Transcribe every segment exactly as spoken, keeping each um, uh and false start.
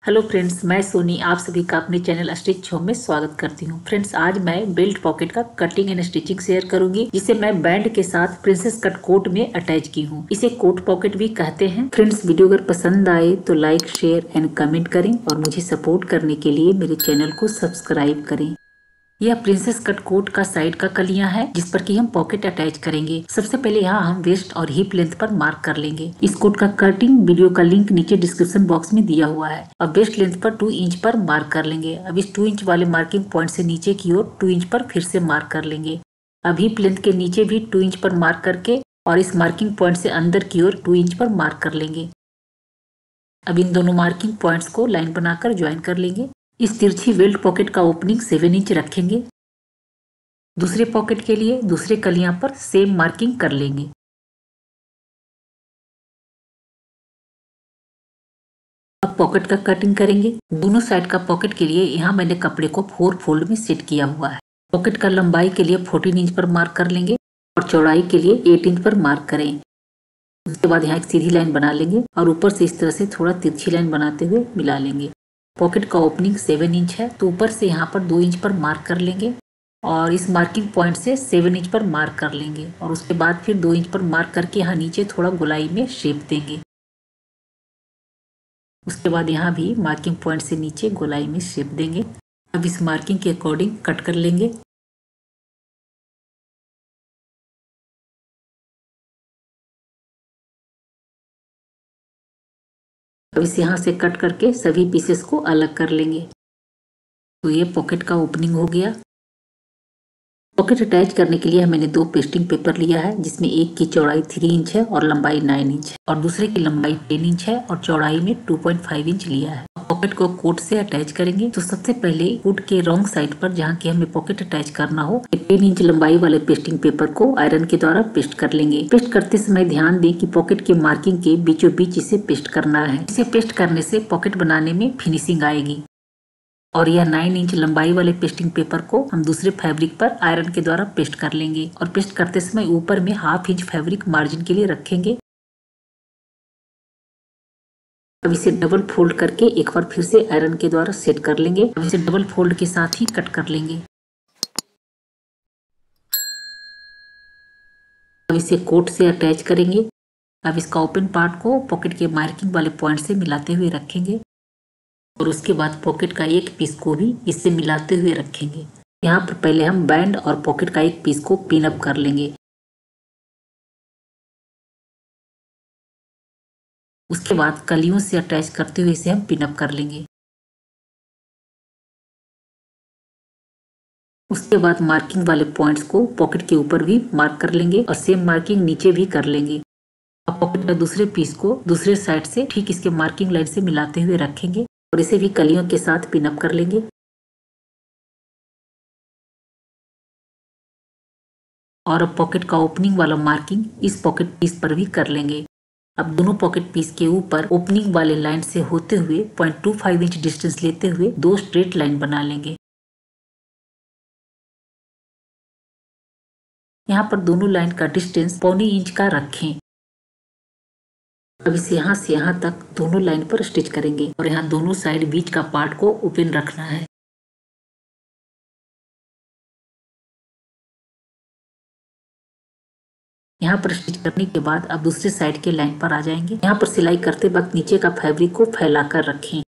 Hello friends, मैं सोनी आप सभी का अपने चैनल स्टिच शो में स्वागत करती हूँ। फ्रेंड्स, आज मैं बेल्ट पॉकेट का कटिंग एंड स्टिचिंग शेयर करूंगी, जिसे मैं बैंड के साथ प्रिंसेस कट कोट में अटैच की हूँ। इसे कोट पॉकेट भी कहते हैं। फ्रेंड्स, वीडियो अगर पसंद आए तो लाइक, शेयर एंड कमेंट करें और मुझे सपोर्ट करने के लिए मेरे चैनल को सब्सक्राइब करें। यह प्रिंसेस कट कोट का साइड का कलियां है, जिस पर कि हम पॉकेट अटैच करेंगे। सबसे पहले यहाँ हम वेस्ट और हिप लेंथ पर मार्क कर लेंगे। इस कोट का कटिंग वीडियो का लिंक नीचे डिस्क्रिप्शन बॉक्स में दिया हुआ है। अब वेस्ट लेंथ पर टू इंच पर मार्क कर लेंगे। अब इस टू इंच वाले मार्किंग पॉइंट से नीचे की ओर टू इंच पर फिर से मार्क कर लेंगे। अब हिप लेंथ के नीचे भी टू इंच पर मार्क करके और इस मार्किंग पॉइंट से अंदर की ओर टू इंच पर मार्क कर लेंगे। अब इन दोनों मार्किंग पॉइंट्स को लाइन बनाकर ज्वाइन कर लेंगे। इस तिरछी बेल्ट पॉकेट का ओपनिंग सेवन इंच रखेंगे। दूसरे पॉकेट के लिए दूसरे कलियां पर सेम मार्किंग कर लेंगे। अब पॉकेट का कटिंग करेंगे। दोनों साइड का पॉकेट के लिए यहाँ मैंने कपड़े को फोर फोल्ड में सेट किया हुआ है। पॉकेट का लंबाई के लिए फोर्टीन इंच पर मार्क कर लेंगे और चौड़ाई के लिए एट इंच पर मार्क करें। उसके बाद यहाँ एक सीधी लाइन बना लेंगे और ऊपर से इस तरह से थोड़ा तिरछी लाइन बनाते हुए मिला लेंगे। पॉकेट का ओपनिंग सेवन इंच है, तो ऊपर से यहाँ पर दो इंच पर मार्क कर लेंगे और इस मार्किंग पॉइंट से सेवन इंच पर मार्क कर लेंगे और उसके बाद फिर दो इंच पर मार्क करके यहाँ नीचे थोड़ा गोलाई में शेप देंगे। उसके बाद यहाँ भी मार्किंग पॉइंट से नीचे गोलाई में शेप देंगे। अब इस मार्किंग के अकॉर्डिंग कट कर लेंगे। अब इस यहाँ से कट करके सभी पीसेस को अलग कर लेंगे। तो ये पॉकेट का ओपनिंग हो गया। पॉकेट अटैच करने के लिए मैंने दो पेस्टिंग पेपर लिया है, जिसमें एक की चौड़ाई थ्री इंच है और लंबाई नाइन इंच है और दूसरे की लंबाई टेन इंच है और चौड़ाई में टू पॉइंट फाइव इंच लिया है। पॉकेट को कोट से अटैच करेंगे। तो सबसे पहले कोट के रॉन्ग साइड पर जहाँ की हमें पॉकेट अटैच करना हो, टेन इंच लंबाई वाले पेस्टिंग पेपर को आयरन के द्वारा पेस्ट कर लेंगे। पेस्ट करते समय ध्यान दें कि पॉकेट के मार्किंग के बीचों बीच इसे पेस्ट करना है। इसे पेस्ट करने से पॉकेट बनाने में फिनिशिंग आएगी। और यह नाइन इंच लंबाई वाले पेस्टिंग पेपर को हम दूसरे फैब्रिक पर आयरन के द्वारा पेस्ट कर लेंगे और पेस्ट करते समय ऊपर में हाफ इंच फैब्रिक मार्जिन के लिए रखेंगे। अब इसे डबल फोल्ड करके एक बार फिर से आयरन के द्वारा सेट कर लेंगे। अब इसे डबल फोल्ड के साथ ही कट कर लेंगे। अब इसे कोट से अटैच करेंगे। अब इसका ओपन पार्ट को पॉकेट के मार्किंग वाले पॉइंट से मिलाते हुए रखेंगे और उसके बाद पॉकेट का एक पीस को भी इससे मिलाते हुए रखेंगे। यहाँ पर पहले हम बैंड और पॉकेट का एक पीस को पिन अप कर लेंगे। उसके बाद कलियों से अटैच करते हुए इसे हम पिन अप कर लेंगे। उसके बाद मार्किंग वाले पॉइंट्स को पॉकेट के ऊपर भी मार्क कर लेंगे और सेम मार्किंग नीचे भी कर लेंगे। अब पॉकेट का दूसरे पीस को दूसरे साइड से ठीक इसके मार्किंग लाइन से मिलाते हुए रखेंगे और इसे भी कलियों के साथ पिन अप कर लेंगे। और अब पॉकेट का ओपनिंग वाला मार्किंग इस पॉकेट पीस पर भी कर लेंगे। अब दोनों पॉकेट पीस के ऊपर ओपनिंग वाले लाइन से होते हुए point two five inch distance लेते हुए दो स्ट्रेट लाइन बना लेंगे। यहाँ पर दोनों लाइन का डिस्टेंस पौने इंच का रखें। अब इसे यहाँ से यहाँ तक दोनों लाइन पर स्टिच करेंगे और यहाँ दोनों साइड बीच का पार्ट को ओपन रखना है। यहाँ पर स्टिच करने के बाद अब दूसरे साइड के लाइन पर आ जाएंगे। यहाँ पर सिलाई करते वक्त नीचे का फैब्रिक को फैलाकर रखें।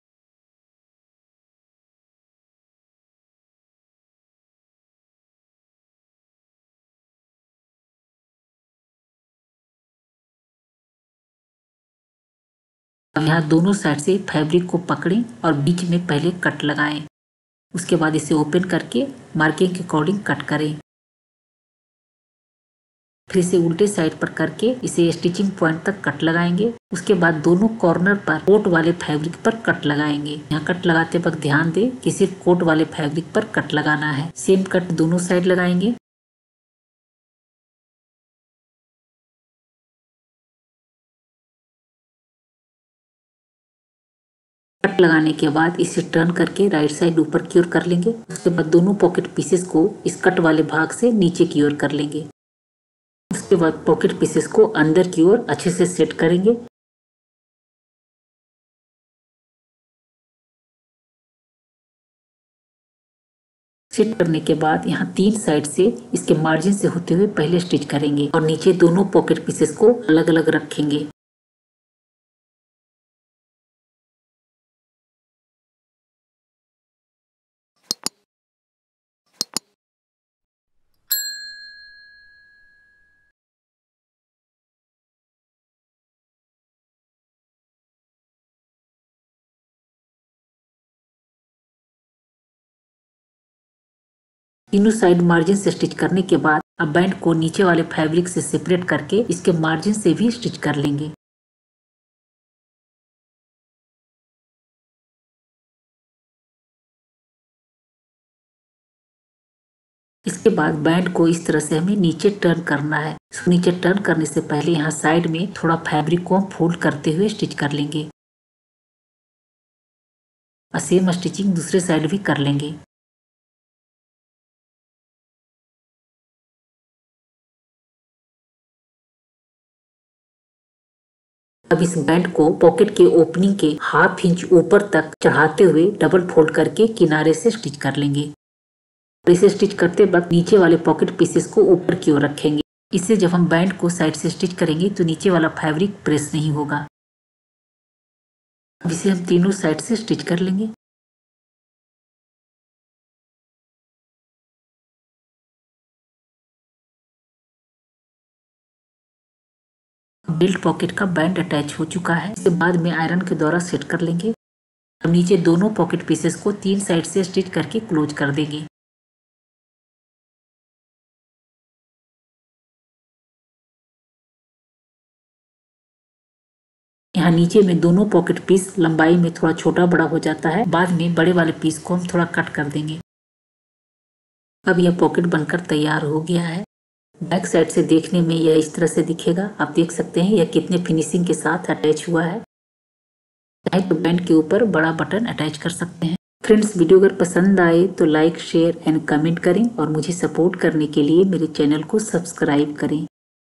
अब यहाँ दोनों साइड से फैब्रिक को पकड़ें और बीच में पहले कट लगाएं। उसके बाद इसे ओपन करके मार्किंग के अकॉर्डिंग कट करें। फिर इसे उल्टे साइड पर करके इसे स्टिचिंग पॉइंट तक कट लगाएंगे। उसके बाद दोनों कॉर्नर पर कोट वाले फैब्रिक पर कट लगाएंगे। यहाँ कट लगाते वक्त ध्यान दें कि सिर्फ कोट वाले फैब्रिक पर कट लगाना है। सेम कट दोनों साइड लगाएंगे। कट लगाने के बाद इसे टर्न करके राइट साइड ऊपर की ओर कर लेंगे। उसके बाद दोनों पॉकेट पीसेस को इस कट वाले भाग से नीचे की ओर कर लेंगे। उसके बाद पॉकेट पीसेस को अंदर की ओर अच्छे से सेट करेंगे। सेट करने के बाद यहाँ तीन साइड से इसके मार्जिन से होते हुए पहले स्टिच करेंगे और नीचे दोनों पॉकेट पीसेस को अलग अलग रखेंगे। तीनों साइड मार्जिन से स्टिच करने के बाद अब बैंड को नीचे वाले फैब्रिक से सेपरेट करके इसके मार्जिन से भी स्टिच कर लेंगे। इसके बाद बैंड को इस तरह से हमें नीचे टर्न करना है। नीचे टर्न करने से पहले यहाँ साइड में थोड़ा फैब्रिक को हम फोल्ड करते हुए स्टिच कर लेंगे और सेम स्टिचिंग दूसरे साइड भी कर लेंगे। अब इस बैंड को पॉकेट के ओपनिंग के हाफ इंच ऊपर तक चढ़ाते हुए डबल फोल्ड करके किनारे से स्टिच कर लेंगे। इसे स्टिच करते वक्त नीचे वाले पॉकेट पीसेस को ऊपर की ओर रखेंगे। इससे जब हम बैंड को साइड से स्टिच करेंगे तो नीचे वाला फैब्रिक प्रेस नहीं होगा। अब इसे हम तीनों साइड से स्टिच कर लेंगे। बेल्ट पॉकेट का बैंड अटैच हो चुका है। इसके बाद में आयरन के द्वारा सेट कर लेंगे। अब नीचे दोनों पॉकेट पीसेस को तीन साइड से स्टिच करके क्लोज कर देंगे। यहाँ नीचे में दोनों पॉकेट पीस लंबाई में थोड़ा छोटा बड़ा हो जाता है। बाद में बड़े वाले पीस को हम थोड़ा कट कर देंगे। अब यह पॉकेट बनकर तैयार हो गया है। बैक साइड से देखने में यह इस तरह से दिखेगा। आप देख सकते हैं यह कितने फिनिशिंग के साथ अटैच हुआ है। चाहे तो बैंड के ऊपर बड़ा बटन अटैच कर सकते हैं। फ्रेंड्स, वीडियो अगर पसंद आए तो लाइक शेयर एंड कमेंट करें और मुझे सपोर्ट करने के लिए मेरे चैनल को सब्सक्राइब करें।